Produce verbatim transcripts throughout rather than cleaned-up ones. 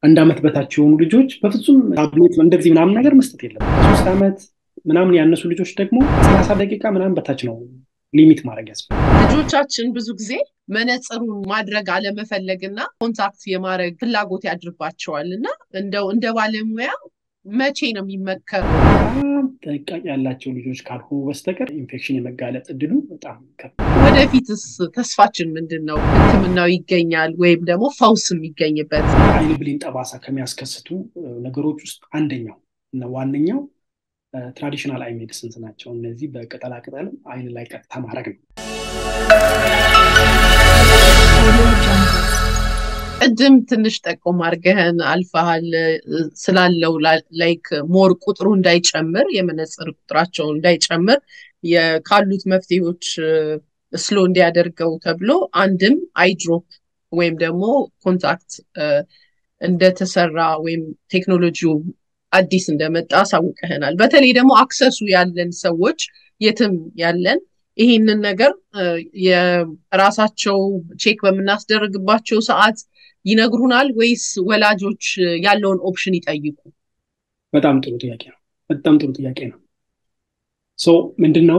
አንድ አመት በታች የሆኑ ልጆች በፍጹም ታብሌት እንደዚህ ምናምን ነገር መስጠት የለም። ሶስት አመት ምናምን ያነሱ ልጆች ደግሞ ሰላሳ ደቂቃ ምናምን በታች ነው ሊሚት ማድረግ ያስፈልጋል። ልጆቻችን ብዙ ጊዜ መነጽሩን ማድረግ አለመፈለግና ኮንታክት የማድረግ ፍላጎት ያድርባቸዋልና እንደው እንደ ባለሙያ መቼ ነው የሚመከረው? ጥንቃቄ ያላቸው ልጆች ካልሆኑ በስተቀር ኢንፌክሽን የመጋለጥ እድሉ በጣም ከፍ። ወደፊትስ ተስፋችን ምንድነው? ህክምናው ይገኛል ወይም ደግሞ ፈውስ የሚገኝበት? አይን ብሌን ጠባሳ ከሚያስከስቱ ነገሮች ውስጥ አንደኛው እና ዋነኛው ትራዲሽናል አይ ሜዲሲንስ ናቸው። እነዚህ በቅጠላ ቅጠል አይን ላይ ቀጥታ ማድረግ ነው። ቅድም ትንሽ ጠቆም አድርገህን አልፈሃል ስላለው ላይክ ሞር ቁጥሩ እንዳይጨምር የመነጽር ቁጥራቸው እንዳይጨምር የካሉት መፍትሄዎች ስሎ እንዲያደርገው ተብሎ አንድም አይድሮፕ ወይም ደግሞ ኮንታክት እንደተሰራ ወይም ቴክኖሎጂው አዲስ እንደመጣ አሳውቀህናል። በተለይ ደግሞ አክሰሱ ያለን ሰዎች የትም ያለን ይሄንን ነገር የራሳቸው ቼክ በመናስደርግባቸው ሰዓት ይነግሩናል ወይስ ወላጆች ያለውን ኦፕሽን ይጠይቁ? በጣም ጥሩ ጥያቄ ነው። በጣም ጥሩ ጥያቄ ነው። ሶ ምንድነው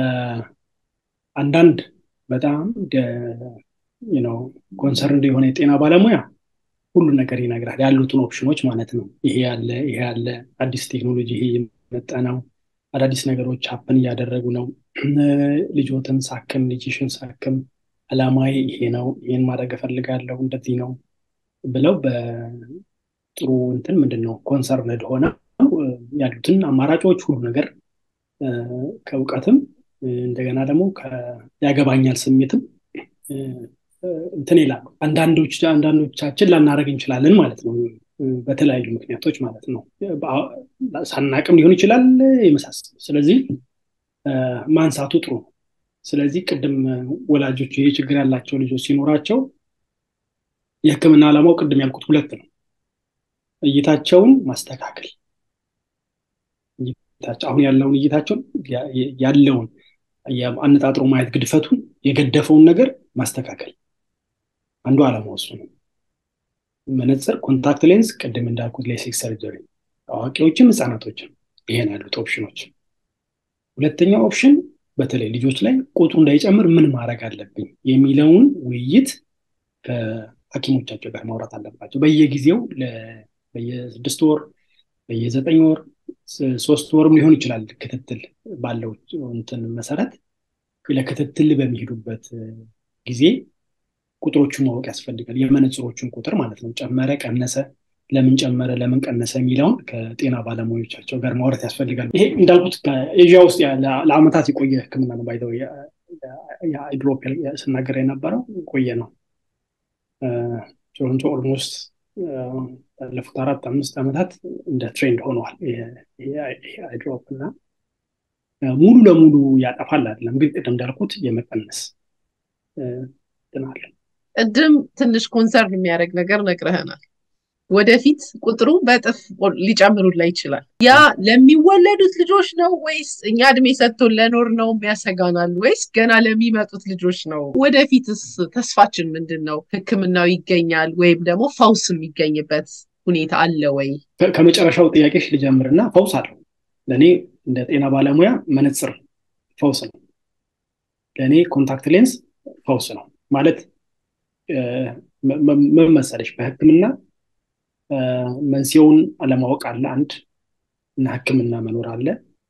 አንዳንድ በጣም you know ኮንሰርን የሆነ የጤና ባለሙያ ሁሉ ነገር ይነግራል፣ ያሉትን ኦፕሽኖች ማለት ነው። ይሄ ያለ ይሄ ያለ አዲስ ቴክኖሎጂ ይሄ የመጣ ነው፣ አዳዲስ ነገሮች ሀፕን እያደረጉ ነው፣ ልጆትን ሳክም ልጅሽን ሳክም አላማዬ ይሄ ነው፣ ይሄን ማድረግ እፈልጋለሁ፣ እንደዚህ ነው ብለው በጥሩ እንትን ምንድነው ኮንሰርንድ ሆነ ያሉትን አማራጮች ሁሉ ነገር ከውቀትም እንደገና ደግሞ ያገባኛል ስሜትም እንትን ይላሉ። አንዳንዶች አንዳንዶቻችን ላናረግ እንችላለን ማለት ነው፣ በተለያዩ ምክንያቶች ማለት ነው። ሳናቅም ሊሆን ይችላል የመሳሰሉ። ስለዚህ ማንሳቱ ጥሩ ነው። ስለዚህ ቅድም ወላጆች ይሄ ችግር ያላቸው ልጆች ሲኖራቸው የህክምና ዓላማው ቅድም ያልኩት ሁለት ነው። እይታቸውን ማስተካከል፣ እይታቸው አሁን ያለውን እይታቸውን ያለውን አነጣጥሮ ማየት ግድፈቱን የገደፈውን ነገር ማስተካከል አንዱ ዓላማው እሱ ነው። መነጽር፣ ኮንታክት ሌንስ ቅድም እንዳልኩት ሌሲክ ሰርጀሪ አዋቂዎችም ህፃናቶችም ይሄን ያሉት ኦፕሽኖች። ሁለተኛው ኦፕሽን በተለይ ልጆች ላይ ቁጥሩ እንዳይጨምር ምን ማድረግ አለብኝ የሚለውን ውይይት ከሐኪሞቻቸው ጋር ማውራት አለባቸው። በየጊዜው በየስድስት ወር በየዘጠኝ ወር ሶስት ወርም ሊሆን ይችላል ክትትል ባለው እንትን መሰረት ለክትትል በሚሄዱበት ጊዜ ቁጥሮቹን ማወቅ ያስፈልጋል። የመነጽሮቹን ቁጥር ማለት ነው። ጨመረ፣ ቀነሰ፣ ለምን ጨመረ፣ ለምን ቀነሰ የሚለውን ከጤና ባለሙያዎቻቸው ጋር ማውራት ያስፈልጋል። ይሄ እንዳልኩት ከኤዥያ ውስጥ ለአመታት የቆየ ህክምና ነው። ባይዘው የአይድሮፕ ስናገር የነበረው ቆየ ነው። ቶሮንቶ ኦልሞስት ባለፉት አራት አምስት አመታት እንደ ትሬንድ ሆነዋል። ይሄ አይድሮፕ እና ሙሉ ለሙሉ ያጠፋል አይደለም፣ ግን ቅድም እንዳልኩት የመቀነስ ትናለ። ቅድም ትንሽ ኮንሰርን የሚያደርግ ነገር ነግረህናል። ወደፊት ቁጥሩ በጥፍ ሊጨምሩላ ይችላል። ያ ለሚወለዱት ልጆች ነው ወይስ እኛ እድሜ ሰጥቶን ለኖር ነው የሚያሰጋናል ወይስ ገና ለሚመጡት ልጆች ነው? ወደፊትስ ተስፋችን ምንድነው? ህክምናው ይገኛል ወይም ደግሞ ፈውስ የሚገኝበት ሁኔታ አለ ወይ? ከመጨረሻው ጥያቄሽ ልጀምርና ፈውስ አለው። ለኔ እንደ ጤና ባለሙያ መነጽር ፈውስ ነው። ለኔ ኮንታክት ሌንስ ፈውስ ነው። ማለት ምን መሰለሽ በህክምና መንስኤውን አለማወቅ አለ አንድ እና ህክምና መኖር አለ።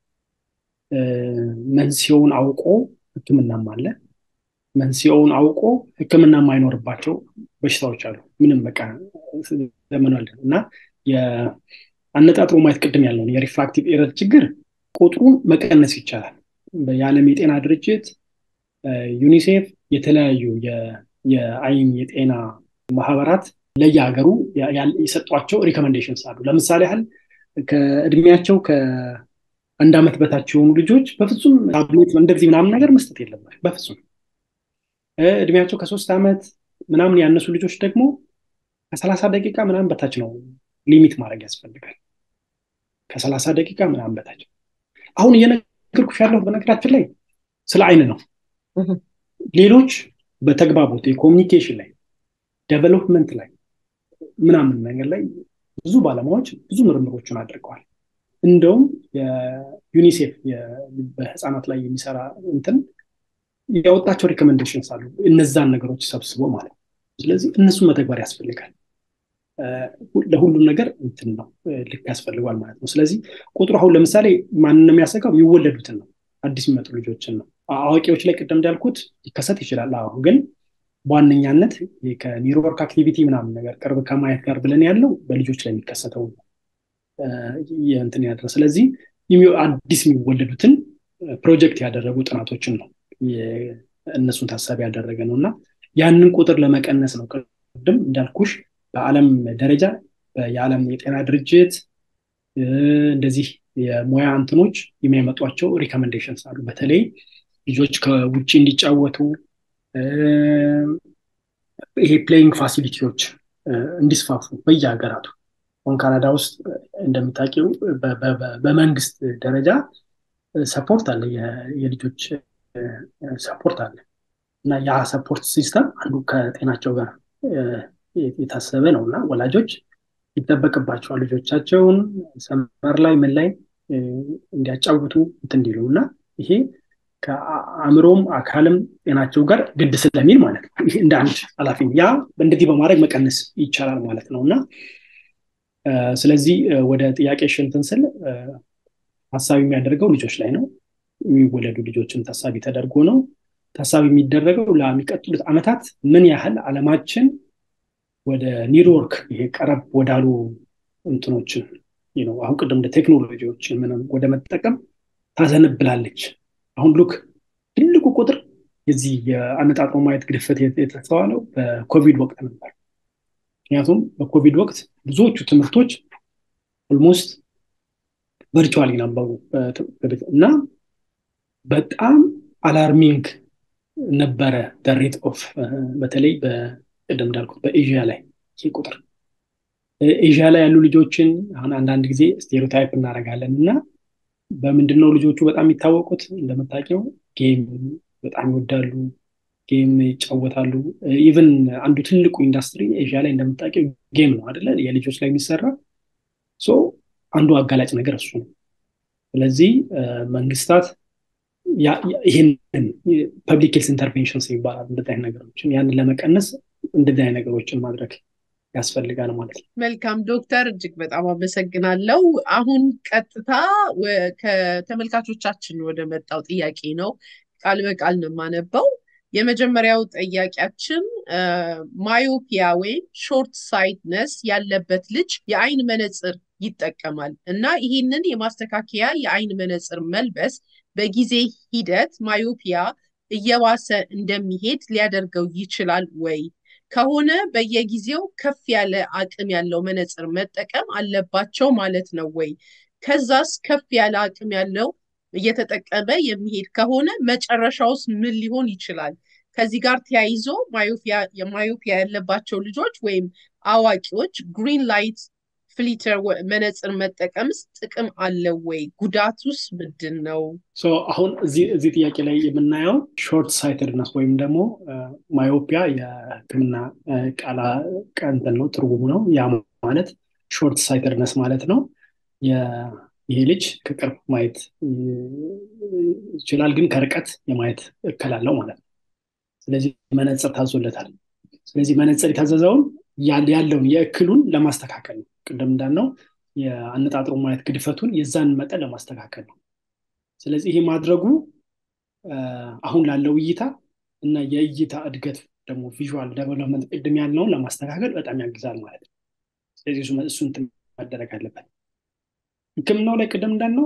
መንስኤውን አውቆ ህክምናም አለ። መንስኤውን አውቆ ህክምና የማይኖርባቸው በሽታዎች አሉ። ምንም በቃ ዘመናል እና የአነጣጥሮ ማየት ቅድም ያለው የሪፍራክቲቭ ኤረር ችግር ቁጥሩን መቀነስ ይቻላል። የዓለም የጤና ድርጅት ዩኒሴፍ የተለያዩ የአይን የጤና ማህበራት ለየሀገሩ የሰጧቸው ሪኮመንዴሽንስ አሉ። ለምሳሌ ያህል ከእድሜያቸው ከአንድ አመት በታች የሆኑ ልጆች በፍጹም ታብሌት እንደዚህ ምናምን ነገር መስጠት የለባቸው በፍጹም። እድሜያቸው ከሶስት አመት ምናምን ያነሱ ልጆች ደግሞ ከሰላሳ ደቂቃ ምናምን በታች ነው ሊሚት ማድረግ ያስፈልጋል። ከሰላሳ ደቂቃ ምናምን በታች። አሁን እየነገርኩሽ ያለው በነገራችን ላይ ስለ አይን ነው። ሌሎች በተግባቦት የኮሙኒኬሽን ላይ ዴቨሎፕመንት ላይ ምናምን ነገር ላይ ብዙ ባለሙያዎች ብዙ ምርምሮችን አድርገዋል። እንደውም የዩኒሴፍ በህፃናት ላይ የሚሰራ እንትን ያወጣቸው ሪኮሜንዴሽንስ አሉ እነዛን ነገሮች ሰብስቦ ማለት ነው። ስለዚህ እነሱን መተግበር ያስፈልጋል። ለሁሉም ነገር እንትን ነው ልክ ያስፈልጋል ማለት ነው። ስለዚህ ቁጥሩ አሁን ለምሳሌ ማንን ነው የሚያሰጋው? የሚወለዱትን ነው፣ አዲስ የሚመጡ ልጆችን ነው። አዋቂዎች ላይ ቅድም እንዳልኩት ሊከሰት ይችላል። አሁን ግን በዋነኛነት ከኒውሮወርክ አክቲቪቲ ምናምን ነገር ቅርብ ከማየት ጋር ብለን ያለው በልጆች ላይ የሚከሰተው እንትን ያደረ። ስለዚህ አዲስ የሚወለዱትን ፕሮጀክት ያደረጉ ጥናቶችን ነው እነሱን ታሳቢ ያደረገ ነው እና ያንን ቁጥር ለመቀነስ ነው ቅድም እንዳልኩሽ በዓለም ደረጃ የዓለም የጤና ድርጅት እንደዚህ የሙያ እንትኖች የሚያመጧቸው ሪኮሜንዴሽንስ አሉ። በተለይ ልጆች ከውጭ እንዲጫወቱ ይሄ ፕሌይንግ ፋሲሊቲዎች እንዲስፋፉ በየሀገራቱ። አሁን ካናዳ ውስጥ እንደምታውቂው በመንግስት ደረጃ ሰፖርት አለ፣ የልጆች ሰፖርት አለ እና ያ ሰፖርት ሲስተም አንዱ ከጤናቸው ጋር የታሰበ ነው እና ወላጆች ይጠበቅባቸዋል ልጆቻቸውን ሰመር ላይ ምን ላይ እንዲያጫውቱ እንዲሉ እና ይሄ ከአእምሮም አካልም ጤናቸው ጋር ግድ ስለሚል ማለት ነው። ይሄ እንደ አንድ ኃላፊ ያ እንደዚህ በማድረግ መቀነስ ይቻላል ማለት ነው እና ስለዚህ ወደ ጥያቄ ሽንትን ስል ሀሳቢ የሚያደርገው ልጆች ላይ ነው። የሚወለዱ ልጆችን ታሳቢ ተደርጎ ነው ታሳቢ የሚደረገው ለሚቀጥሉት ዓመታት ምን ያህል ዓለማችን ወደ ኒውሮወርክ ይሄ ቀረብ ወዳሉ እንትኖችን ነው አሁን ቅድም እንደ ቴክኖሎጂዎችን ምንም ወደ መጠቀም ታዘነብላለች። አሁን ሉክ ትልቁ ቁጥር የዚህ የአነጣጥሮ ማየት ግድፈት የተስተዋለው በኮቪድ ወቅት ነበር። ምክንያቱም በኮቪድ ወቅት ብዙዎቹ ትምህርቶች ኦልሞስት ቨርቹዋሊ ነበሩ እና በጣም አላርሚንግ ነበረ ሬት ኦፍ በተለይ በቅድም እንዳልኩት በኤዥያ ላይ ይህ ቁጥር ኤዥያ ላይ ያሉ ልጆችን አሁን አንዳንድ ጊዜ ስቴሪዮታይፕ እናደርጋለን እና በምንድነው ልጆቹ በጣም የሚታወቁት? እንደምታውቂው ጌም በጣም ይወዳሉ፣ ጌም ይጫወታሉ። ኢቭን አንዱ ትልቁ ኢንዱስትሪ ኤዥያ ላይ እንደምታውቂው ጌም ነው አይደለ? የልጆች ላይ የሚሰራ ሶ አንዱ አጋላጭ ነገር እሱ ነው። ስለዚህ መንግስታት ይህንን ፐብሊክ ሄልዝ ኢንተርቬንሽንስ ይባላል እንደዚህ አይነት ነገሮችን ያንን ለመቀነስ እንደዚህ አይነት ነገሮችን ማድረግ ያስፈልጋል ማለት ነው። መልካም ዶክተር፣ እጅግ በጣም አመሰግናለሁ። አሁን ቀጥታ ከተመልካቾቻችን ወደ መጣው ጥያቄ ነው ቃል በቃል ነው የማነበው። የመጀመሪያው ጥያቄያችን ማዮፒያ ወይም ሾርት ሳይትነስ ያለበት ልጅ የአይን መነጽር ይጠቀማል እና ይህንን የማስተካከያ የአይን መነጽር መልበስ በጊዜ ሂደት ማዮፒያ እየባሰ እንደሚሄድ ሊያደርገው ይችላል ወይ? ከሆነ በየጊዜው ከፍ ያለ አቅም ያለው መነጽር መጠቀም አለባቸው ማለት ነው ወይ? ከዛስ ከፍ ያለ አቅም ያለው እየተጠቀመ የሚሄድ ከሆነ መጨረሻውስ ምን ሊሆን ይችላል? ከዚህ ጋር ተያይዞ ማዮፒያ የማዮፒያ ያለባቸው ልጆች ወይም አዋቂዎች ግሪን ላይት ፍሊተር መነጽር መጠቀምስ ጥቅም አለው ወይ? ጉዳቱስ ምንድን ነው? ሶ አሁን እዚህ እዚህ ጥያቄ ላይ የምናየው ሾርት ሳይትድነስ ወይም ደግሞ ማዮፒያ የሕክምና ቃላ ቀንተን ነው ትርጉሙ ነው። ያ ማለት ሾርት ሳይትድነስ ማለት ነው ይሄ ልጅ ከቅርብ ማየት ይችላል ግን ከርቀት የማየት እክል አለው ማለት ነው። ስለዚህ መነጽር ታዞለታል። ስለዚህ መነጽር የታዘዘውን ያለውን የእክሉን ለማስተካከል ነው። ቅድም እንዳልነው የአነጣጥሮ ማየት ግድፈቱን የዛን መጠን ለማስተካከል ነው። ስለዚህ ይሄ ማድረጉ አሁን ላለው እይታ እና የእይታ እድገት ደግሞ ቪዥዋል ዴቨሎፕመንት ቅድም ያልነውን ለማስተካከል በጣም ያግዛል ማለት ነው። ስለዚህ እሱን ማድረግ አለበት። ሕክምናው ላይ ቅድም እንዳልነው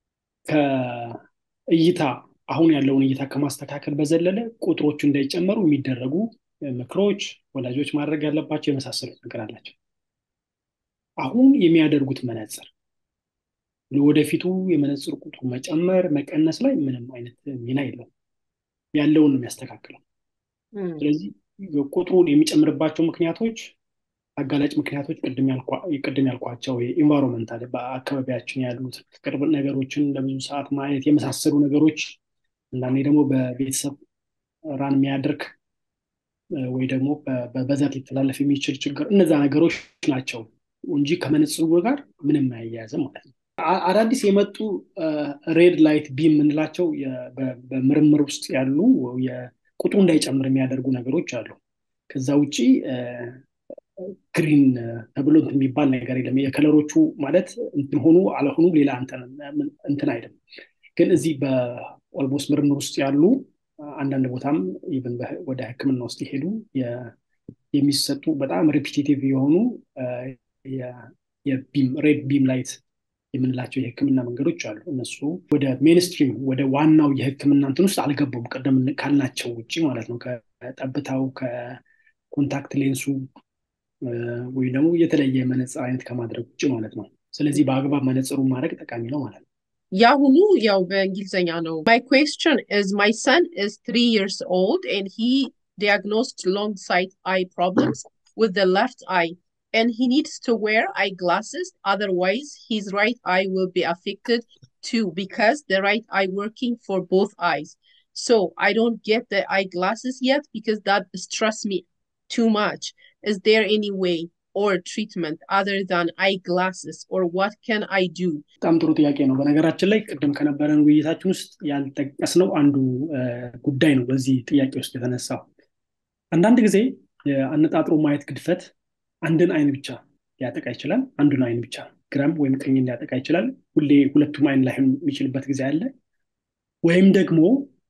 ከእይታ አሁን ያለውን እይታ ከማስተካከል በዘለለ ቁጥሮቹ እንዳይጨመሩ የሚደረጉ ምክሮች ወላጆች ማድረግ ያለባቸው የመሳሰሉት ነገር አላቸው። አሁን የሚያደርጉት መነጽር ለወደፊቱ የመነጽር ቁጥሩ መጨመር መቀነስ ላይ ምንም አይነት ሚና የለውም፣ ያለውን ነው የሚያስተካክለው። ስለዚህ ቁጥሩን የሚጨምርባቸው ምክንያቶች አጋላጭ ምክንያቶች ቅድም ያልኳቸው ኢንቫይሮንመንታል በአካባቢያችን ያሉት ቅርብ ነገሮችን ለብዙ ሰዓት ማየት የመሳሰሉ ነገሮች እና ደግሞ በቤተሰብ ራን የሚያደርግ ወይ ደግሞ በዛት ሊተላለፍ የሚችል ችግር እነዛ ነገሮች ናቸው እንጂ ከመነጽሩ ጋር ምንም አያያዝም ማለት ነው። አዳዲስ የመጡ ሬድ ላይት ቢም የምንላቸው በምርምር ውስጥ ያሉ ቁጥሩ እንዳይጨምር የሚያደርጉ ነገሮች አሉ። ከዛ ውጪ ግሪን ተብሎ እንትን የሚባል ነገር የለም። የከለሮቹ ማለት እንትን ሆኑ አለሆኑ ሌላ እንትን አይደለም። ግን እዚህ በኦልሞስት ምርምር ውስጥ ያሉ አንዳንድ ቦታም ኢቭን ወደ ሕክምና ውስጥ ይሄዱ የሚሰጡ በጣም ሪፒቲቲቭ የሆኑ የቢም ሬድ ቢም ላይት የምንላቸው የሕክምና መንገዶች አሉ። እነሱ ወደ ሜንስትሪም ወደ ዋናው የሕክምና እንትን ውስጥ አልገቡም፣ ቀደም ካልናቸው ውጭ ማለት ነው። ከጠብታው ከኮንታክት ሌንሱ ወይ ደግሞ የተለየ መነጽር አይነት ከማድረግ ውጭ ማለት ነው። ስለዚህ በአግባብ መነጽሩን ማድረግ ጠቃሚ ነው ማለት ነው። ያሁኑ ያው በእንግሊዘኛ ነው። My question is, my son is three years old and he diagnosed long sight eye problems with the left eye and he needs to wear eyeglasses, otherwise his right eye will be affected too because the right eye working for both eyes. So I don't get the eyeglasses yet because that stress me too much. Is there any way or treatment other than eyeglasses, or what can I do? በጣም ጥሩ ጥያቄ ነው። በነገራችን ላይ ቅድም ከነበረን ውይይታችን ውስጥ ያልጠቀስነው አንዱ ጉዳይ ነው በዚህ ጥያቄ ውስጥ የተነሳው። አንዳንድ ጊዜ አነጣጥሮ ማየት ግድፈት አንድን አይን ብቻ ሊያጠቃ ይችላል። አንዱን አይን ብቻ ግራም ወይም ቀኝን ሊያጠቃ ይችላል። ሁሌ ሁለቱም አይን ላይ የሚችልበት ጊዜ አለ። ወይም ደግሞ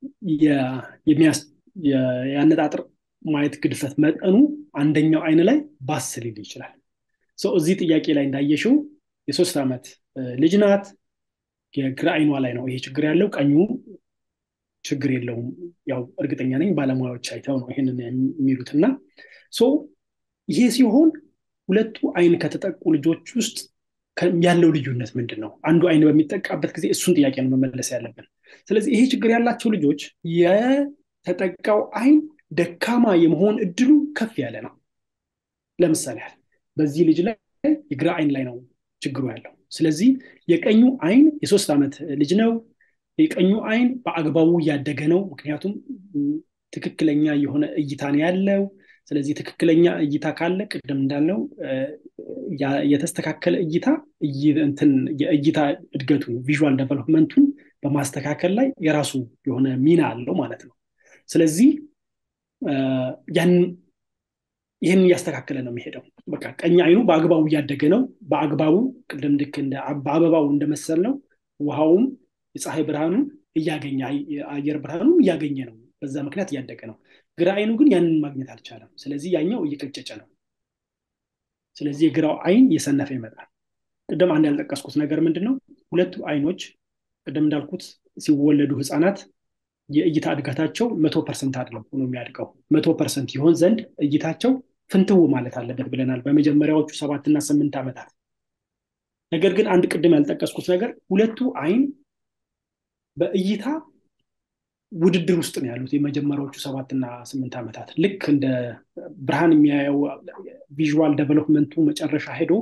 የአነጣጥር ማየት ግድፈት መጠኑ አንደኛው አይን ላይ ባስ ሊል ይችላል። ሰው እዚህ ጥያቄ ላይ እንዳየሽው የሶስት ዓመት ልጅ ናት። የግራ አይኗ ላይ ነው ይሄ ችግር ያለው፣ ቀኙ ችግር የለውም። ያው እርግጠኛ ነኝ ባለሙያዎች አይተው ነው ይሄንን የሚሉትና ሶ ይሄ ሲሆን ሁለቱ አይን ከተጠቁ ልጆች ውስጥ ያለው ልዩነት ምንድን ነው? አንዱ አይን በሚጠቃበት ጊዜ እሱን ጥያቄ ነው መመለስ ያለብን። ስለዚህ ይሄ ችግር ያላቸው ልጆች የተጠቃው አይን ደካማ የመሆን እድሉ ከፍ ያለ ነው። ለምሳሌ በዚህ ልጅ ላይ የግራ አይን ላይ ነው ችግሩ ያለው። ስለዚህ የቀኙ አይን የሶስት ዓመት ልጅ ነው። የቀኙ አይን በአግባቡ እያደገ ነው፣ ምክንያቱም ትክክለኛ የሆነ እይታ ነው ያለው። ስለዚህ ትክክለኛ እይታ ካለ ቅድም እንዳልነው የተስተካከለ እይታ እንትን የእይታ እድገቱ ቪዥዋል ዴቨሎፕመንቱን በማስተካከል ላይ የራሱ የሆነ ሚና አለው ማለት ነው። ስለዚህ ያን ይሄን ያስተካከለ ነው የሚሄደው። በቃ ቀኝ አይኑ በአግባቡ እያደገ ነው። በአግባቡ ቅድም ልክ እንደ አበባው እንደመሰል ነው። ውሃውም የፀሐይ ብርሃኑን እያገኘ አየር ብርሃኑን እያገኘ ነው። በዛ ምክንያት እያደገ ነው። ግራ አይኑ ግን ያንን ማግኘት አልቻለም። ስለዚህ ያኛው እየቀጨጨ ነው። ስለዚህ የግራው አይን እየሰነፈ ይመጣል። ቅድም አንድ ያልጠቀስኩት ነገር ምንድነው? ሁለቱ አይኖች ቅድም እንዳልኩት ሲወለዱ ህፃናት የእይታ እድገታቸው መቶ ፐርሰንት አይደለም ሆኖ የሚያድገው። መቶ ፐርሰንት ይሆን ዘንድ እይታቸው ፍንትው ማለት አለበት ብለናል በመጀመሪያዎቹ ሰባት እና ስምንት ዓመታት። ነገር ግን አንድ ቅድም ያልጠቀስኩት ነገር ሁለቱ አይን በእይታ ውድድር ውስጥ ነው ያሉት የመጀመሪያዎቹ ሰባት እና ስምንት ዓመታት። ልክ እንደ ብርሃን የሚያየው ቪዥዋል ዴቨሎፕመንቱ መጨረሻ ሄዶ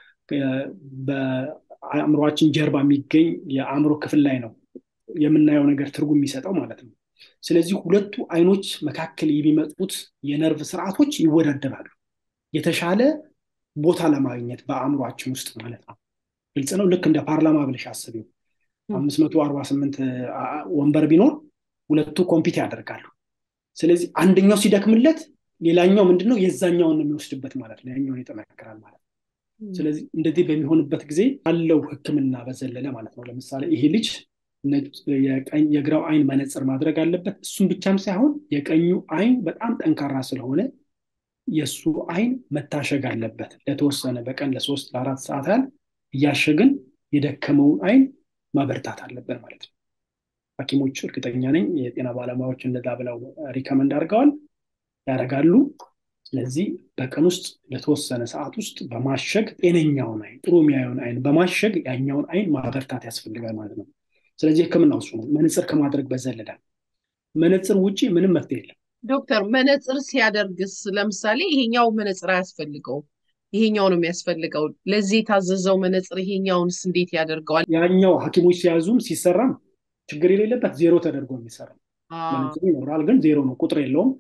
በአእምሮአችን ጀርባ የሚገኝ የአእምሮ ክፍል ላይ ነው የምናየው ነገር ትርጉም የሚሰጠው ማለት ነው። ስለዚህ ሁለቱ አይኖች መካከል የሚመጡት የነርቭ ስርዓቶች ይወዳደራሉ የተሻለ ቦታ ለማግኘት በአእምሮአችን ውስጥ ማለት ነው። ግልጽ ነው። ልክ እንደ ፓርላማ ብለሽ አስቢው። አምስት መቶ አርባ ስምንት ወንበር ቢኖር ሁለቱ ኮምፒት ያደርጋሉ። ስለዚህ አንደኛው ሲደክምለት ሌላኛው ምንድነው የዛኛውን ነው የሚወስድበት ማለት ነው። ያኛውን ይጠናከራል ማለት ነው። ስለዚህ እንደዚህ በሚሆንበት ጊዜ ያለው ህክምና በዘለለ ማለት ነው። ለምሳሌ ይሄ ልጅ የግራው አይን መነጽር ማድረግ አለበት። እሱም ብቻም ሳይሆን የቀኙ አይን በጣም ጠንካራ ስለሆነ የሱ አይን መታሸግ አለበት። ለተወሰነ በቀን ለሶስት ለአራት ሰዓታት እያሸግን የደከመውን አይን ማበርታት አለበት ማለት ነው። ሐኪሞች እርግጠኛ ነኝ የጤና ባለሙያዎች እንደዛ ብለው ሪከመንድ አድርገዋል ያደርጋሉ። ስለዚህ በቀን ውስጥ ለተወሰነ ሰዓት ውስጥ በማሸግ ጤነኛውን አይን ጥሩ የሚያየውን አይን በማሸግ ያኛውን አይን ማበርታት ያስፈልጋል ማለት ነው። ስለዚህ ህክምናው እሱ ነው። መነጽር ከማድረግ በዘለለ መነጽር ውጪ ምንም መፍትሄ የለም። ዶክተር መነጽር ሲያደርግስ ለምሳሌ ይሄኛው መነጽር አያስፈልገው ይሄኛው ነው የሚያስፈልገው፣ ለዚህ የታዘዘው መነጽር ይሄኛውንስ እንዴት ያደርገዋል? ያኛው ሐኪሞች ሲያዙም ሲሰራም ችግር የሌለበት ዜሮ ተደርጎ የሚሰራ መነጽር ይኖራል፣ ግን ዜሮ ነው ቁጥር የለውም።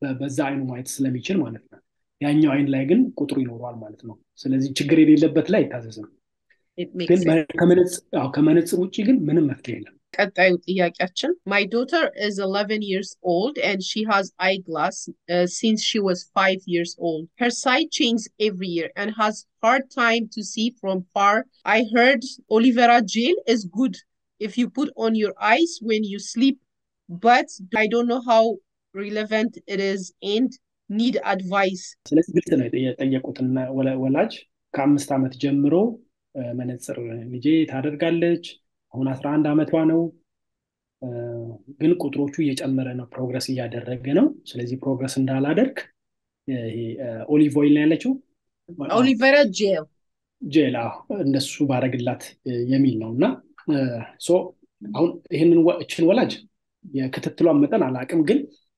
በዛ አይኑ ማየት ስለሚችል ማለት ነው። ያኛው አይን ላይ ግን ቁጥሩ ይኖረዋል ማለት ነው። ስለዚህ ችግር የሌለበት ላይ አይታዘዝም። ግን ከመነጽር ውጭ ግን ምንም መፍትሄ የለም። ቀጣዩ ጥያቄያችን my daughter is eleven years old and she has eyeglass uh, since she was five years old. Her sight changes every year and has hard time to see from far. I heard aloe vera gel is good if you put on your eyes when you sleep, but I don't know how relevant it is and need advice. ስለዚህ ግልጽ ነው የጠየቁትና ወላጅ ከአምስት ዓመት ጀምሮ መነጽር ልጄ ታደርጋለች። አሁን አስራ አንድ ዓመቷ ነው። ግን ቁጥሮቹ እየጨመረ ነው፣ ፕሮግረስ እያደረገ ነው። ስለዚህ ፕሮግረስ እንዳላደርግ ይሄ ኦሊቭ ኦይል ነው ያለችው aloe vera gel ጄል እንደሱ ባረግላት የሚል ነውና ሶ አሁን ይሄንን እችን ወላጅ የክትትሏን መጠን አላቅም፣ ግን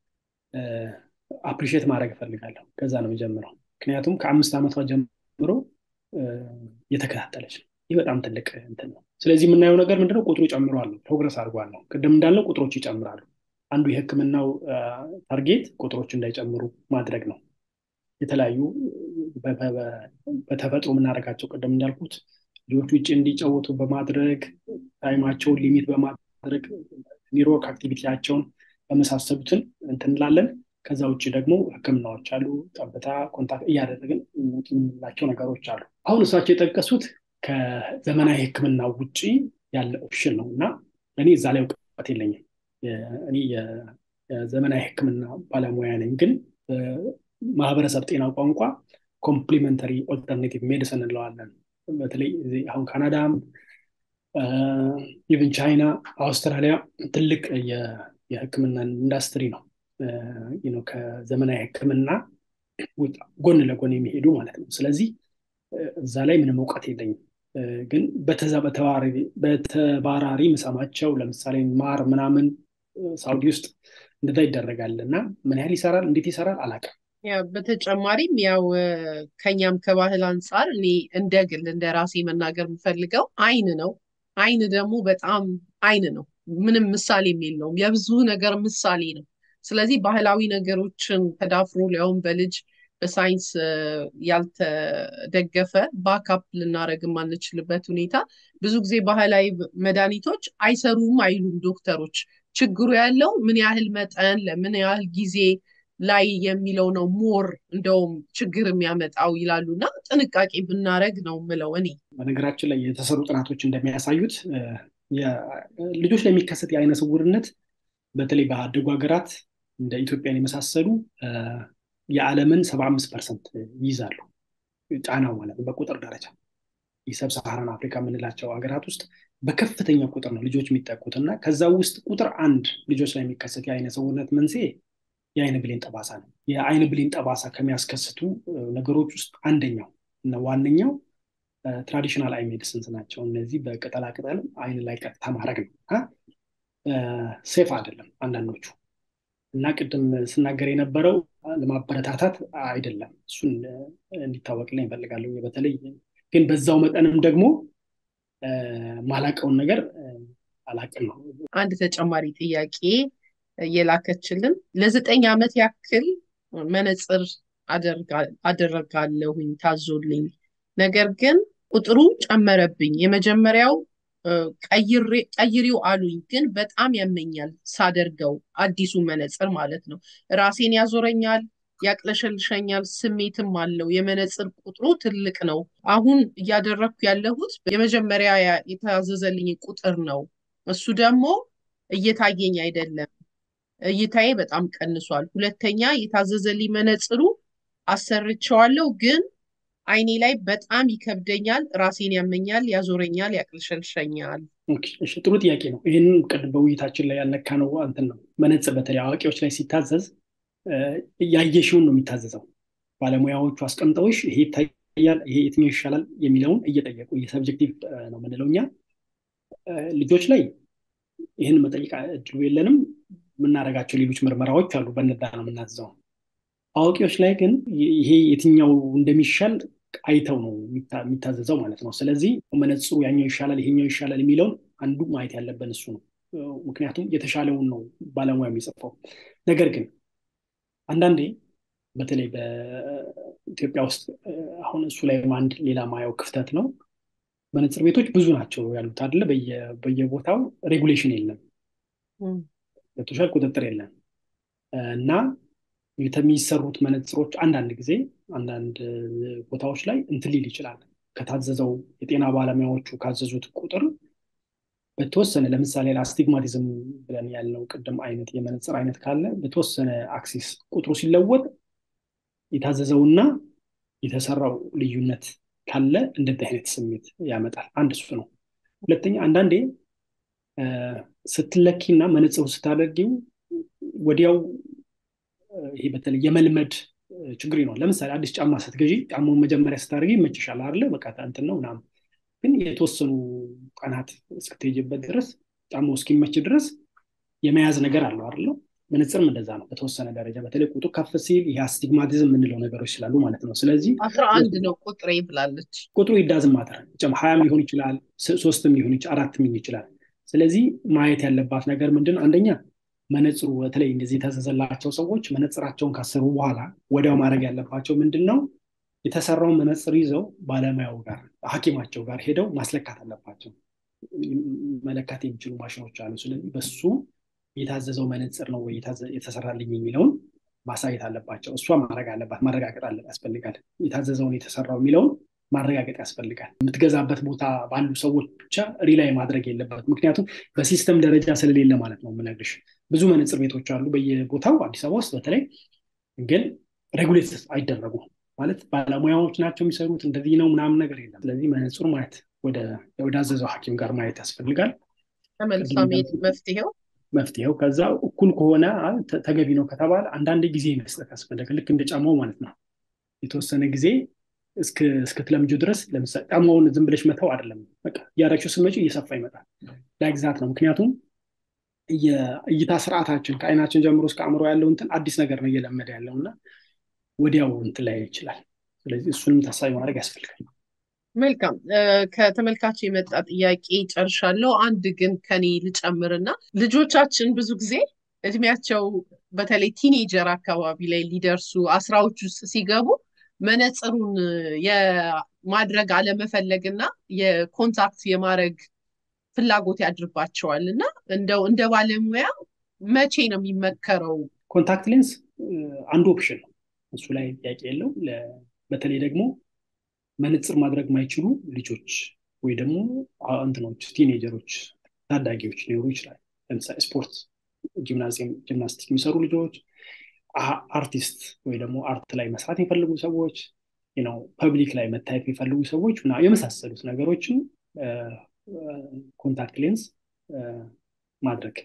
አፕሪሺየት ማድረግ እፈልጋለሁ። ከዛ ነው የጀመረው። ምክንያቱም ከአምስት ዓመቷ ጀምሮ የተከታተለች ነው። ይህ በጣም ትልቅ እንትን ነው። ስለዚህ የምናየው ነገር ምንድነው? ቁጥሩ ጨምሯል፣ ፕሮግረስ አድርጓል ነው። ቅድም እንዳለው ቁጥሮች ይጨምራሉ። አንዱ የሕክምናው ታርጌት ቁጥሮች እንዳይጨምሩ ማድረግ ነው። የተለያዩ በተፈጥሮ የምናደርጋቸው ቅድም እንዳልኩት ልጆች ውጭ እንዲጫወቱ በማድረግ ታይማቸውን ሊሚት በማድረግ ኒውሮክ አክቲቪቲያቸውን በመሳሰሉትን እንትን እንላለን። ከዛ ውጭ ደግሞ ሕክምናዎች አሉ። ጠብታ ኮንታክት እያደረግን የምንላቸው ነገሮች አሉ። አሁን እሳቸው የጠቀሱት ከዘመናዊ ሕክምና ውጪ ያለ ኦፕሽን ነው እና እኔ እዛ ላይ እውቀት የለኝም። እኔ የዘመናዊ ሕክምና ባለሙያ ነኝ፣ ግን ማህበረሰብ ጤና ቋንቋ ኮምፕሊመንተሪ ኦልተርኔቲቭ ሜዲሲን እንለዋለን። በተለይ አሁን ካናዳም ኢቭን ቻይና፣ አውስትራሊያ ትልቅ የሕክምና ኢንዱስትሪ ነው ነው ከዘመናዊ ሕክምና ጎን ለጎን የሚሄዱ ማለት ነው። ስለዚህ እዛ ላይ ምንም እውቀት የለኝም። ግን በተዛ በተባራሪ ምሰማቸው ለምሳሌ ማር ምናምን ሳውዲ ውስጥ እንደዛ ይደረጋል እና ምን ያህል ይሰራል እንዴት ይሰራል አላውቅም። ያው በተጨማሪም ያው ከኛም ከባህል አንፃር እኔ እንደግል እንደራሴ መናገር የምፈልገው አይን ነው። አይን ደግሞ በጣም አይን ነው፣ ምንም ምሳሌ የለውም፣ የብዙ ነገር ምሳሌ ነው። ስለዚህ ባህላዊ ነገሮችን ተዳፍሮ ሊያውም በልጅ በሳይንስ ያልተደገፈ ባካፕ ልናደርግ የማንችልበት ሁኔታ ብዙ ጊዜ ባህላዊ መድኃኒቶች አይሰሩም አይሉም ዶክተሮች። ችግሩ ያለው ምን ያህል መጠን ለምን ያህል ጊዜ ላይ የሚለው ነው ሞር እንደውም ችግር የሚያመጣው ይላሉና ጥንቃቄ ብናደርግ ነው ምለው እኔ። በነገራችን ላይ የተሰሩ ጥናቶች እንደሚያሳዩት ልጆች ላይ የሚከሰት የአይነ ስውርነት በተለይ በአደጉ ሀገራት እንደ ኢትዮጵያን የመሳሰሉ የዓለምን ሰባ አምስት ፐርሰንት ይይዛሉ። ጫናው ማለት ነው በቁጥር ደረጃ የሰብ ሳሃራን አፍሪካ የምንላቸው ሀገራት ውስጥ በከፍተኛ ቁጥር ነው ልጆች የሚጠቁት እና ከዛ ውስጥ ቁጥር አንድ ልጆች ላይ የሚከሰት የአይነ ስውርነት መንስኤ የአይን ብሌን ጠባሳ ነው። የአይን ብሌን ጠባሳ ከሚያስከስቱ ነገሮች ውስጥ አንደኛው እና ዋነኛው ትራዲሽናል አይ ሜዲሲንስ ናቸው። እነዚህ በቅጠላቅጠል አይን ላይ ቀጥታ ማድረግ ነው። ሴፍ አይደለም አንዳንዶቹ እና ቅድም ስናገር የነበረው ለማበረታታት አይደለም፣ እሱን እንዲታወቅልኝ እፈልጋለሁ። በተለይ ግን በዛው መጠንም ደግሞ ማላቀውን ነገር አላቅም ነው። አንድ ተጨማሪ ጥያቄ የላከችልን ለዘጠኝ ዓመት ያክል መነጽር አደረጋለሁኝ ታዞልኝ፣ ነገር ግን ቁጥሩ ጨመረብኝ። የመጀመሪያው ቀይሪው አሉኝ፣ ግን በጣም ያመኛል ሳደርገው፣ አዲሱ መነጽር ማለት ነው። ራሴን ያዞረኛል፣ ያቅለሸልሸኛል፣ ስሜትም አለው። የመነጽር ቁጥሩ ትልቅ ነው። አሁን እያደረግኩ ያለሁት የመጀመሪያ የታዘዘልኝ ቁጥር ነው። እሱ ደግሞ እየታየኝ አይደለም፣ እይታዬ በጣም ቀንሷል። ሁለተኛ የታዘዘልኝ መነጽሩ አሰርቸዋለሁ፣ ግን አይኔ ላይ በጣም ይከብደኛል፣ ራሴን ያመኛል፣ ያዞረኛል፣ ያቅልሸልሸኛል። እሺ ጥሩ ጥያቄ ነው። ይህን ቅድም በውይይታችን ላይ ያልነካነው እንትን ነው። መነጽር በተለይ አዋቂዎች ላይ ሲታዘዝ ያየሽውን ነው የሚታዘዘው። ባለሙያዎቹ አስቀምጠውሽ ይሄ ይታያል፣ ይሄ የትኛው ይሻላል የሚለውን እየጠየቁ የሰብጀክቲቭ ነው የምንለው እኛ። ልጆች ላይ ይህን መጠየቅ እድሉ የለንም። የምናደርጋቸው ሌሎች ምርመራዎች አሉ፣ በነዛ ነው የምናዘው። አዋቂዎች ላይ ግን ይሄ የትኛው እንደሚሻል አይተው ነው የሚታዘዘው ማለት ነው። ስለዚህ መነጽሩ ያኛው ይሻላል ይሄኛው ይሻላል የሚለውን አንዱ ማየት ያለብን እሱ ነው። ምክንያቱም የተሻለውን ነው ባለሙያ የሚጽፈው። ነገር ግን አንዳንዴ በተለይ በኢትዮጵያ ውስጥ አሁን እሱ ላይ አንድ ሌላ ማየው ክፍተት ነው። መነጽር ቤቶች ብዙ ናቸው ያሉት አይደለ? በየቦታው ሬጉሌሽን የለም፣ በቶሻል ቁጥጥር የለም እና የሚሰሩት መነጽሮች አንዳንድ ጊዜ አንዳንድ ቦታዎች ላይ እንትን ሊል ይችላል። ከታዘዘው የጤና ባለሙያዎቹ ካዘዙት ቁጥር በተወሰነ ለምሳሌ ለአስቲግማቲዝም ብለን ያልነው ቅድም አይነት የመነጽር አይነት ካለ በተወሰነ አክሲስ ቁጥሩ ሲለወጥ የታዘዘውና የተሰራው ልዩነት ካለ እንደዚህ አይነት ስሜት ያመጣል። አንድ እሱ ነው። ሁለተኛ አንዳንዴ ስትለኪና መነጽሩ ስታደርጊው ወዲያው ይሄ በተለይ የመልመድ ችግር ነው። ለምሳሌ አዲስ ጫማ ስትገዢ ጫማውን መጀመሪያ ስታደርጊ ይመችሻል አይደለ? በቃ እንትን ነው ምናምን። ግን የተወሰኑ ቀናት እስክትሄጂበት ድረስ ጫማው እስኪመች ድረስ የመያዝ ነገር አለው አይደለ? መነጽርም እንደዛ ነው በተወሰነ ደረጃ። በተለይ ቁጥሩ ከፍ ሲል ይሄ አስቲግማቲዝም የምንለው ነገሮች ስላሉ ማለት ነው። ስለዚህ አስራ አንድ ነው ቁጥሬ ብላለች። ቁጥሩ ይዳዝም ማተር ሀያም ሊሆን ይችላል፣ ሶስትም ሊሆን ይችላል፣ አራትም ሊሆን ይችላል። ስለዚህ ማየት ያለባት ነገር ምንድን አንደኛ መነጽሩ በተለይ እንደዚህ የተዘዘላቸው ሰዎች መነጽራቸውን ካሰሩ በኋላ ወዲያው ማድረግ ያለባቸው ምንድን ነው? የተሰራውን መነጽር ይዘው ባለሙያው ጋር ሐኪማቸው ጋር ሄደው ማስለካት አለባቸው። መለካት የሚችሉ ማሽኖች አሉ። ስለዚህ በሱ የታዘዘው መነጽር ነው ወይ የተሰራልኝ የሚለውን ማሳየት አለባቸው። እሷ ማድረግ አለባት፣ ማረጋገጥ አለ ያስፈልጋል። የታዘዘውን የተሰራው የሚለውን ማረጋገጥ ያስፈልጋል። የምትገዛበት ቦታ ባሉ ሰዎች ብቻ ሪላይ ማድረግ የለበት። ምክንያቱም በሲስተም ደረጃ ስለሌለ ማለት ነው የምነግርሽ። ብዙ መነጽር ቤቶች አሉ በየቦታው አዲስ አበባ ውስጥ በተለይ፣ ግን ሬጉሌት አይደረጉም ማለት ባለሙያዎች ናቸው የሚሰሩት እንደዚህ ነው ምናምን ነገር የለም። ስለዚህ መነጽሩ ማየት ወደ አዘዘው ሐኪም ጋር ማየት ያስፈልጋል። ተመልሳ መሄድ መፍትሄው መፍትሄው ከዛ እኩል ከሆነ ተገቢ ነው ከተባለ አንዳንድ ጊዜ መስጠት ያስፈልጋል። ልክ እንደ ጫማው ማለት ነው። የተወሰነ ጊዜ እስክትለምጁ ድረስ ለምሳሌ ጫማውን ዝም ብለሽ መተው አይደለም። በቃ እያደረግሽው ስትመጪ እየሰፋ ይመጣል። ላይግዛት ነው። ምክንያቱም የእይታ ስርዓታችን ከአይናችን ጀምሮ እስከ አእምሮ ያለው እንትን አዲስ ነገር ነው እየለመደ ያለው እና ወዲያው እንትን ላይ ይችላል። ስለዚህ እሱንም ታሳቢ ማድረግ ያስፈልጋል። መልካም። ከተመልካች የመጣ ጥያቄ ጨርሻለሁ። አንድ ግን ከኔ ልጨምርና ልጆቻችን ብዙ ጊዜ እድሜያቸው በተለይ ቲኔጀር አካባቢ ላይ ሊደርሱ አስራዎች ውስጥ ሲገቡ መነጽሩን የማድረግ አለመፈለግና የኮንታክት የማድረግ ፍላጎት ያድርባቸዋል እና እንደው እንደ ባለሙያ መቼ ነው የሚመከረው? ኮንታክት ሌንስ አንዱ ኦፕሽን ነው። እሱ ላይ ጥያቄ የለው። በተለይ ደግሞ መነጽር ማድረግ ማይችሉ ልጆች ወይ ደግሞ እንትኖች ቲኔጀሮች፣ ታዳጊዎች ሊኖሩ ይችላል። ለምሳሌ ስፖርት ጂምናዚየም ጂምናስቲክ የሚሰሩ ልጆች፣ አርቲስት ወይ ደግሞ አርት ላይ መስራት የሚፈልጉ ሰዎች፣ ነው ፐብሊክ ላይ መታየት የሚፈልጉ ሰዎች እና የመሳሰሉት ነገሮችን ኮንታክት ሌንስ ማድረግ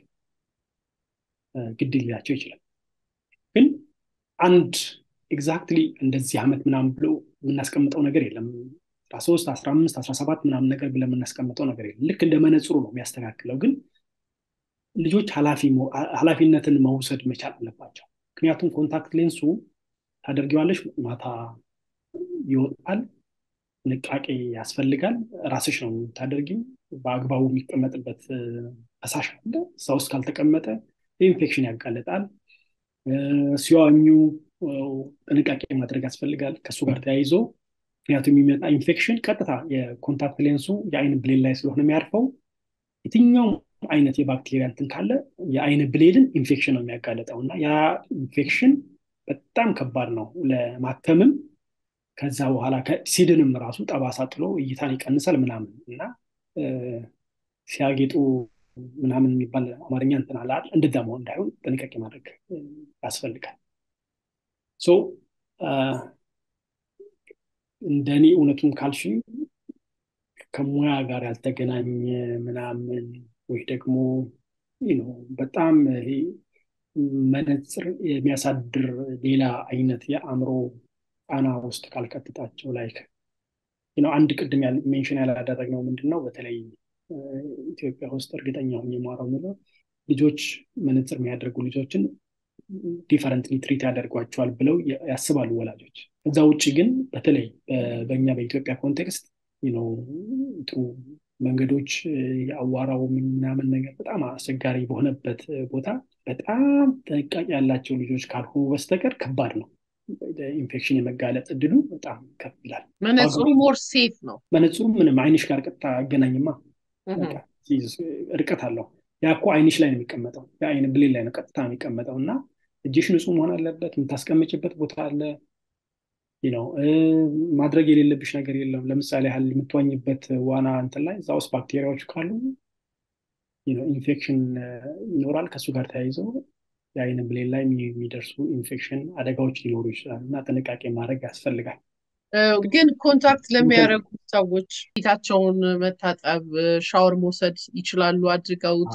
ግድ ሊላቸው ይችላል። ግን አንድ ኤግዛክትሊ እንደዚህ ዓመት ምናምን ብሎ የምናስቀምጠው ነገር የለም። አስራ ሶስት አስራ አምስት አስራ ሰባት ምናምን ነገር ብለን የምናስቀምጠው ነገር የለም። ልክ እንደ መነጽሩ ነው የሚያስተካክለው። ግን ልጆች ኃላፊነትን መውሰድ መቻል አለባቸው። ምክንያቱም ኮንታክት ሌንሱ ታደርጊዋለሽ፣ ማታ ይወጣል፣ ጥንቃቄ ያስፈልጋል። ራስሽ ነው የምታደርጊው። በአግባቡ የሚቀመጥበት ፈሳሽ አለ። ሰው ውስጥ ካልተቀመጠ ኢንፌክሽን ያጋለጣል። ሲዋኙ ጥንቃቄ ማድረግ ያስፈልጋል ከእሱ ጋር ተያይዞ። ምክንያቱም የሚመጣ ኢንፌክሽን ቀጥታ የኮንታክት ሌንሱ የአይን ብሌን ላይ ስለሆነ የሚያርፈው የትኛውም አይነት የባክቴሪያ እንትን ካለ የአይን ብሌንን ኢንፌክሽን ነው የሚያጋለጠው እና ያ ኢንፌክሽን በጣም ከባድ ነው ለማከምም። ከዛ በኋላ ሲድንም ራሱ ጠባሳ ጥሎ እይታን ይቀንሳል ምናምን እና ሲያጌጡ ምናምን የሚባል አማርኛ እንትን አለ። እንደዛ መሆን እንዳይሆን ጥንቃቄ ማድረግ ያስፈልጋል። ሶ እንደኔ እውነቱን ካልሽ ከሙያ ጋር ያልተገናኘ ምናምን ወይ ደግሞ በጣም መነጽር የሚያሳድር ሌላ አይነት የአእምሮ ጫና ውስጥ ካልከትታቸው ላይክ አንድ ቅድም ሜንሽን ያላደረግነው ምንድነው በተለይ ኢትዮጵያ ውስጥ እርግጠኛ ሆኜ የማወራው ነው ልጆች መነጽር የሚያደርጉ ልጆችን ዲፈረንትሊ ትሪት ያደርጓቸዋል ብለው ያስባሉ ወላጆች። ከዛ ውጭ ግን በተለይ በእኛ በኢትዮጵያ ኮንቴክስት ጥሩ መንገዶች የአዋራው ምናምን ነገር በጣም አስቸጋሪ በሆነበት ቦታ በጣም ጥንቃቄ ያላቸው ልጆች ካልሆኑ በስተቀር ከባድ ነው። ኢንፌክሽን የመጋለጥ እድሉ በጣም ከፍ ይላል። መነጽሩ ሞር ሴፍ ነው። መነጽሩ ምንም አይንሽ ጋር ቀጥታ አገናኝማ፣ በቃ ርቀት አለው። ያ እኮ አይንሽ ላይ ነው የሚቀመጠው፣ የአይን ብሌን ላይ ነው ቀጥታ የሚቀመጠው እና እጅሽ ንጹህ መሆን አለበት። የምታስቀምጭበት ቦታ አለ ነው። ማድረግ የሌለብሽ ነገር የለም። ለምሳሌ ያህል የምትዋኝበት ዋና እንትን ላይ እዛ ውስጥ ባክቴሪያዎች ካሉ ኢንፌክሽን ይኖራል። ከእሱ ጋር ተያይዘው የአይን ብሌን ላይ የሚደርሱ ኢንፌክሽን አደጋዎች ሊኖሩ ይችላል እና ጥንቃቄ ማድረግ ያስፈልጋል። ግን ኮንታክት ለሚያደርጉ ሰዎች ፊታቸውን መታጠብ፣ ሻወር መውሰድ ይችላሉ አድርገውት?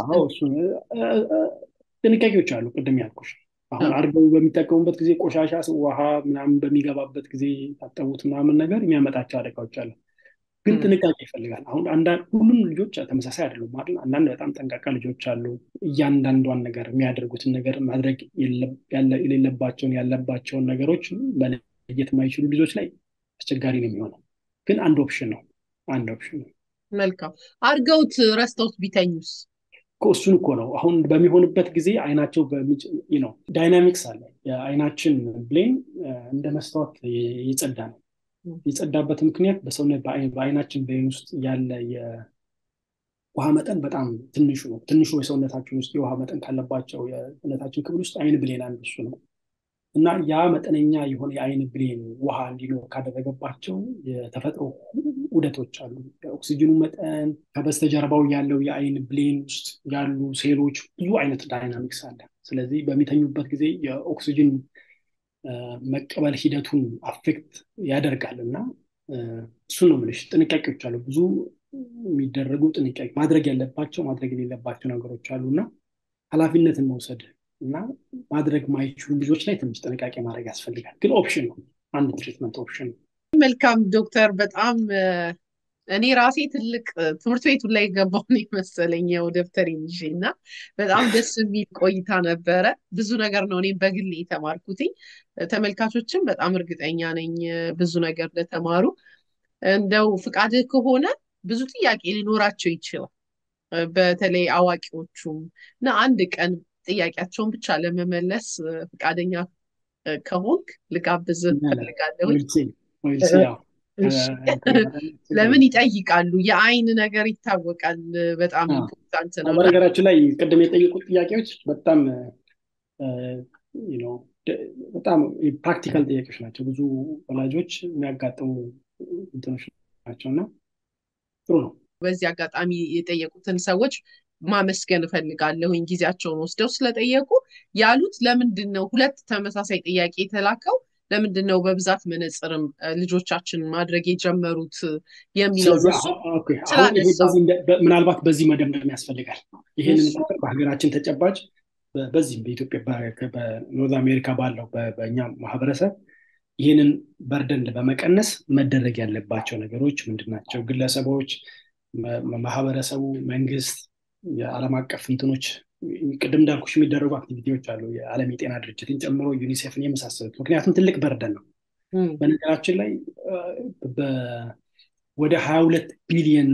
ጥንቃቄዎች አሉ ቅድም ያልኩሽ። አሁን አድርገው በሚጠቀሙበት ጊዜ ቆሻሻ ውሃ ምናምን በሚገባበት ጊዜ ታጠቡት ምናምን ነገር የሚያመጣቸው አደጋዎች አሉ። ግን ጥንቃቄ ይፈልጋል። አሁን ሁሉም ልጆች ተመሳሳይ አይደሉም አይደል? አንዳንድ በጣም ጠንቃቃ ልጆች አሉ። እያንዳንዷን ነገር የሚያደርጉትን ነገር ማድረግ የሌለባቸውን ያለባቸውን ነገሮች መለየት የማይችሉ ልጆች ላይ አስቸጋሪ ነው የሚሆነው። ግን አንድ ኦፕሽን ነው አንድ ኦፕሽን ነው። መልካም። አድርገውት ረስተውት ቢተኙስ? እሱን እኮ ነው አሁን በሚሆንበት ጊዜ አይናቸው ነው ዳይናሚክስ አለ። የአይናችን ብሌን እንደ መስታወት የጸዳ ነው። የጸዳበት ምክንያት በሰውነት በአይናችን ብሌን ውስጥ ያለ የውሃ መጠን በጣም ትንሹ ነው። ትንሹ የሰውነታችን ውስጥ የውሃ መጠን ካለባቸው የሰውነታችን ክፍል ውስጥ አይን ብሌን አንዱ እሱ ነው እና ያ መጠነኛ የሆነ የአይን ብሌን ውሃ እንዲኖር ካደረገባቸው የተፈጥሮ ውደቶች አሉ። የኦክሲጅኑ መጠን፣ ከበስተጀርባው ያለው የአይን ብሌን ውስጥ ያሉ ሴሎች፣ ብዙ አይነት ዳይናሚክስ አለ። ስለዚህ በሚተኙበት ጊዜ የኦክሲጅን መቀበል ሂደቱን አፌክት ያደርጋል እና እሱን ነው የምልሽ። ጥንቃቄዎች አሉ፣ ብዙ የሚደረጉ ጥንቃቄ ማድረግ ያለባቸው ማድረግ የሌለባቸው ነገሮች አሉ እና ኃላፊነትን መውሰድ እና ማድረግ ማይችሉ ልጆች ላይ ትንሽ ጥንቃቄ ማድረግ ያስፈልጋል። ግን ኦፕሽን ነው፣ አንድ ትሪትመንት ኦፕሽን ነው። መልካም ዶክተር፣ በጣም እኔ ራሴ ትልቅ ትምህርት ቤቱ ላይ ገባውን የመሰለኝ ደብተሬን ይዤ እና በጣም ደስ የሚል ቆይታ ነበረ። ብዙ ነገር ነው እኔም በግሌ የተማርኩትኝ። ተመልካቾችም በጣም እርግጠኛ ነኝ ብዙ ነገር ለተማሩ። እንደው ፍቃድህ ከሆነ ብዙ ጥያቄ ሊኖራቸው ይችላል፣ በተለይ አዋቂዎቹም እና አንድ ቀን ጥያቄያቸውን ብቻ ለመመለስ ፍቃደኛ ከሆንክ ልጋብዝህ እፈልጋለሁ። ለምን ይጠይቃሉ? የአይን ነገር ይታወቃል፣ በጣም ኢምፖርታንት ነው። በነገራችን ላይ ቅድም የጠየቁት ጥያቄዎች በጣም በጣም ፕራክቲካል ጥያቄዎች ናቸው። ብዙ ወላጆች የሚያጋጥሙ እንትኖች ናቸው እና ጥሩ ነው። በዚህ አጋጣሚ የጠየቁትን ሰዎች ማመስገን እፈልጋለሁኝ፣ ጊዜያቸውን ወስደው ስለጠየቁ። ያሉት ለምንድን ነው ሁለት ተመሳሳይ ጥያቄ የተላከው ለምንድን ነው በብዛት መነጽርም ልጆቻችን ማድረግ የጀመሩት የሚለው ምናልባት በዚህ መደምደም ያስፈልጋል። ይህንን ቁጥር በሀገራችን ተጨባጭ በዚህ በኢትዮጵያ በኖርዝ አሜሪካ ባለው በእኛ ማህበረሰብ ይህንን በርደን በመቀነስ መደረግ ያለባቸው ነገሮች ምንድን ናቸው? ግለሰቦች፣ ማህበረሰቡ፣ መንግስት፣ የዓለም አቀፍ እንትኖች ቅድም እንዳልኩሽ የሚደረጉ አክቲቪቲዎች አሉ፣ የዓለም የጤና ድርጅትን ጨምሮ ዩኒሴፍን የመሳሰሉት። ምክንያቱም ትልቅ በርደን ነው። በነገራችን ላይ ወደ ሀያ ሁለት ቢሊየን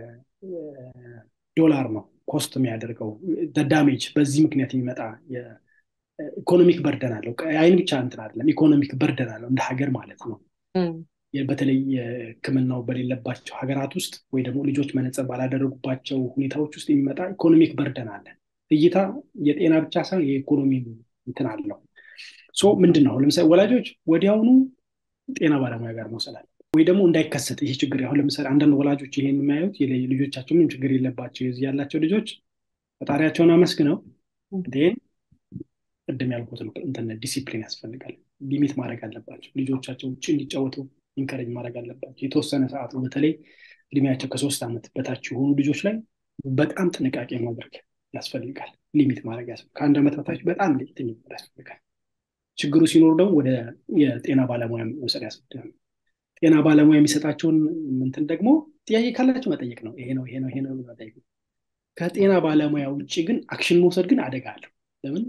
ዶላር ነው ኮስት የሚያደርገው ዳሜጅ በዚህ ምክንያት የሚመጣ ኢኮኖሚክ በርደን አለው። አይን ብቻ እንትን አይደለም፣ ኢኮኖሚክ በርደን አለው እንደ ሀገር ማለት ነው። በተለይ ሕክምናው በሌለባቸው ሀገራት ውስጥ ወይ ደግሞ ልጆች መነጽር ባላደረጉባቸው ሁኔታዎች ውስጥ የሚመጣ ኢኮኖሚክ በርደን አለ። እይታ የጤና ብቻ ሳይሆን የኢኮኖሚ እንትን አለው። ሶ ምንድን ነው ለምሳሌ ወላጆች ወዲያውኑ ጤና ባለሙያ ጋር መውሰድ አለ ወይ ደግሞ እንዳይከሰት ይሄ ችግር። አሁን ለምሳሌ አንዳንድ ወላጆች ይሄን የሚያዩት ልጆቻቸው ምንም ችግር የለባቸው የዚህ ያላቸው ልጆች ፈጣሪያቸውን አመስግነው ዴን ቅድም ያልኩት እንትን ዲሲፕሊን ያስፈልጋል። ሊሚት ማድረግ አለባቸው። ልጆቻቸው ውጭ እንዲጫወቱ ኢንከሬጅ ማድረግ አለባቸው የተወሰነ ሰዓት ነው። በተለይ እድሜያቸው ከሶስት ዓመት በታች የሆኑ ልጆች ላይ በጣም ጥንቃቄ ማድረግ ያስፈልጋል። ሊሚት ማድረግ ያስፈልጋል። ከአንድ ዓመት በታች በጣም ሊሚት ያስፈልጋል። ችግሩ ሲኖር ደግሞ ወደ የጤና ባለሙያ መውሰድ ያስፈልጋል። ጤና ባለሙያ የሚሰጣቸውን እንትን ደግሞ ጥያቄ ካላቸው መጠየቅ ነው። ይሄ ነው ይሄ ነው ይሄ ነው መጠየቅ። ከጤና ባለሙያ ውጭ ግን አክሽን መውሰድ ግን አደጋ አለው። ለምን?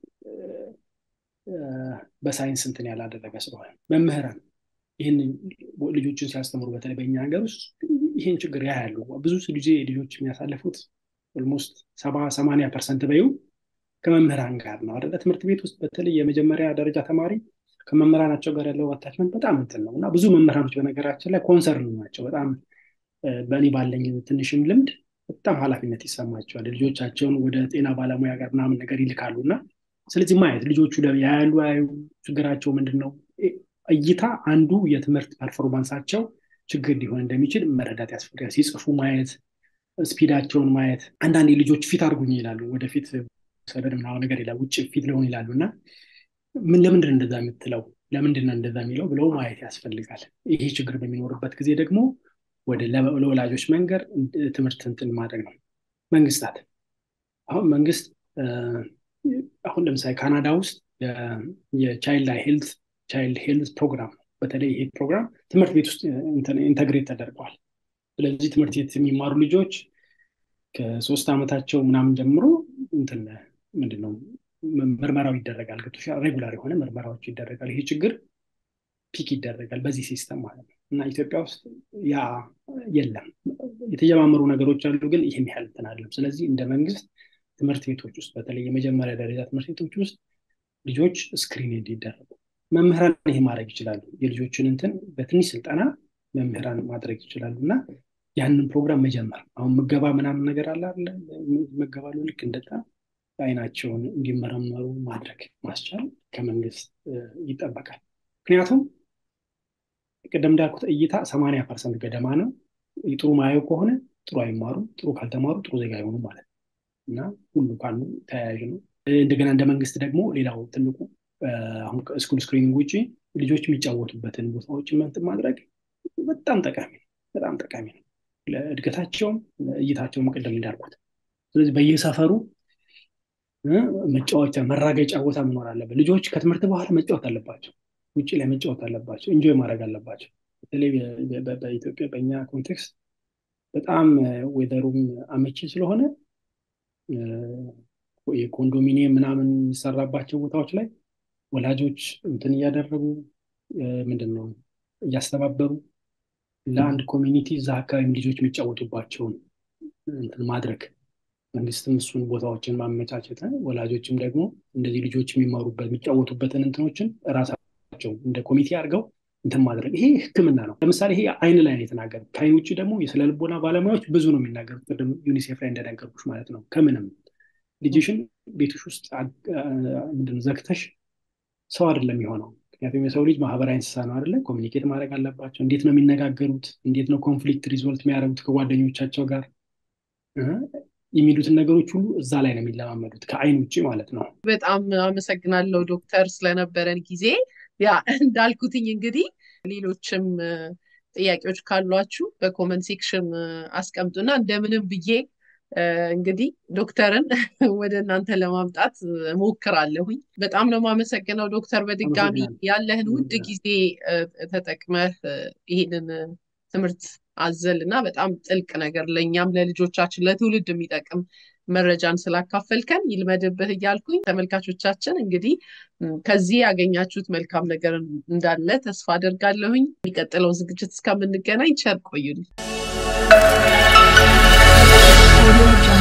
በሳይንስ እንትን ያላደረገ ስለሆነ። መምህራን ይህን ልጆችን ሲያስተምሩ በተለይ በእኛ ሀገር ውስጥ ይህን ችግር ያያሉ። ብዙ ጊዜ ልጆች የሚያሳልፉት ኦልሞስት ሰባ ሰማንያ ፐርሰንት በዩ ከመምህራን ጋር ነው አይደለ? ትምህርት ቤት ውስጥ በተለይ የመጀመሪያ ደረጃ ተማሪ ከመምህራናቸው ጋር ያለው አታችመንት በጣም እንትን ነው እና ብዙ መምህራኖች በነገራችን ላይ ኮንሰርን ናቸው በጣም በእኔ ባለኝ ትንሽም ልምድ በጣም ኃላፊነት ይሰማቸዋል። ልጆቻቸውን ወደ ጤና ባለሙያ ጋር ምናምን ነገር ይልካሉ እና ስለዚህ ማየት ልጆቹ ያሉ ያዩ ችግራቸው ምንድን ነው እይታ አንዱ የትምህርት ፐርፎርማንሳቸው ችግር ሊሆን እንደሚችል መረዳት ያስፈልጋል። ሲጽፉ ማየት፣ ስፒዳቸውን ማየት። አንዳንዴ ልጆች ፊት አድርጉኝ ይላሉ፣ ወደፊት ሰደድ ምናምን ነገር ይላሉ፣ ውጭ ፊት ሊሆን ይላሉ እና ምን ለምንድን እንደዛ የምትለው ለምንድን ነው እንደዛ የሚለው ብለው ማየት ያስፈልጋል። ይሄ ችግር በሚኖርበት ጊዜ ደግሞ ወደ ለወላጆች መንገር ትምህርት እንትን ማድረግ ነው። መንግስታት አሁን መንግስት አሁን ለምሳሌ ካናዳ ውስጥ የቻይልድ ሄልት ቻይልድ ሄልት ፕሮግራም ነው። በተለይ ይሄ ፕሮግራም ትምህርት ቤት ውስጥ ኢንተግሬት ተደርጓል። ስለዚህ ትምህርት ቤት የሚማሩ ልጆች ከሶስት ዓመታቸው ምናምን ጀምሮ እንትን ምንድነው ምርመራው ይደረጋል። ሬጉላር የሆነ ምርመራዎች ይደረጋል። ይሄ ችግር ፒክ ይደረጋል በዚህ ሲስተም ማለት ነው እና ኢትዮጵያ ውስጥ ያ የለም። የተጀማመሩ ነገሮች አሉ፣ ግን ይሄን ያህል እንትን አይደለም። ስለዚህ እንደ መንግስት ትምህርት ቤቶች ውስጥ በተለይ የመጀመሪያ ደረጃ ትምህርት ቤቶች ውስጥ ልጆች ስክሪን እንዲደረጉ መምህራን ይሄ ማድረግ ይችላሉ። የልጆችን እንትን በትንሽ ስልጠና መምህራን ማድረግ ይችላሉ እና ያንን ፕሮግራም መጀመር አሁን ምገባ ምናምን ነገር አለ አይደል? ምገባ ልክ እንደታ አይናቸውን እንዲመረመሩ ማድረግ ማስቻል ከመንግስት ይጠበቃል። ምክንያቱም ቅድም እንዳልኩት እይታ ሰማንያ ፐርሰንት ገደማ ነው። ጥሩ ማየው ከሆነ ጥሩ አይማሩ፣ ጥሩ ካልተማሩ ጥሩ ዜጋ አይሆኑ ማለት ነው እና ሁሉ ካሉ ተያያዥ ነው። እንደገና እንደ መንግስት ደግሞ ሌላው ትልቁ አሁን ከስኩል ስክሪኒንግ ውጪ ልጆች የሚጫወቱበትን ቦታዎች እንትን ማድረግ በጣም ጠቃሚ ነው። በጣም ጠቃሚ ነው ለእድገታቸውም ለእይታቸውም ቅድም እንዳልኩት። ስለዚህ በየሰፈሩ መጫወቻ መራገጫ ቦታ መኖር አለበት። ልጆች ከትምህርት በኋላ መጫወት አለባቸው፣ ውጪ ላይ መጫወት አለባቸው፣ ኢንጆይ ማድረግ አለባቸው። በተለይ በኢትዮጵያ በእኛ ኮንቴክስት በጣም ዌዘሩም አመቺ ስለሆነ የኮንዶሚኒየም ምናምን የሚሰራባቸው ቦታዎች ላይ ወላጆች እንትን እያደረጉ ምንድነው እያስተባበሩ ለአንድ ኮሚኒቲ እዛ አካባቢ ልጆች የሚጫወቱባቸውን እንትን ማድረግ፣ መንግስትም እሱን ቦታዎችን ማመቻቸት፣ ወላጆችም ደግሞ እንደዚህ ልጆች የሚማሩበት የሚጫወቱበትን እንትኖችን ራሳቸው እንደ ኮሚቴ አድርገው እንትን ማድረግ። ይሄ ህክምና ነው። ለምሳሌ ይሄ አይን ላይ የተናገር ከአይን ውጭ ደግሞ የስነ ልቦና ባለሙያዎች ብዙ ነው የሚናገሩት። ቅድም ዩኒሴፍ ላይ እንደነገርኩሽ ማለት ነው። ከምንም ልጅሽን ቤትሽ ውስጥ ምንድን ዘግተሽ ሰው አይደለም የሆነው። ምክንያቱም የሰው ልጅ ማህበራዊ እንስሳ ነው አይደለ? ኮሚኒኬት ማድረግ አለባቸው። እንዴት ነው የሚነጋገሩት? እንዴት ነው ኮንፍሊክት ሪዞልቭ የሚያደርጉት ከጓደኞቻቸው ጋር የሚሉትን ነገሮች ሁሉ እዛ ላይ ነው የሚለማመዱት ከአይን ውጭ ማለት ነው። በጣም አመሰግናለሁ ዶክተር ስለነበረን ጊዜ። ያ እንዳልኩትኝ እንግዲህ ሌሎችም ጥያቄዎች ካሏችሁ በኮመንት ሴክሽን አስቀምጡና እንደምንም ብዬ እንግዲህ ዶክተርን ወደ እናንተ ለማምጣት ሞክራለሁኝ። በጣም ነው የማመሰግነው ዶክተር። በድጋሚ ያለህን ውድ ጊዜ ተጠቅመህ ይሄንን ትምህርት አዘል እና በጣም ጥልቅ ነገር ለእኛም ለልጆቻችን ለትውልድ የሚጠቅም መረጃን ስላካፈልከን ይልመድብህ እያልኩኝ ተመልካቾቻችን እንግዲህ ከዚህ ያገኛችሁት መልካም ነገር እንዳለ ተስፋ አደርጋለሁኝ። የሚቀጥለው ዝግጅት እስከምንገናኝ ቸር ቆዩልኝ።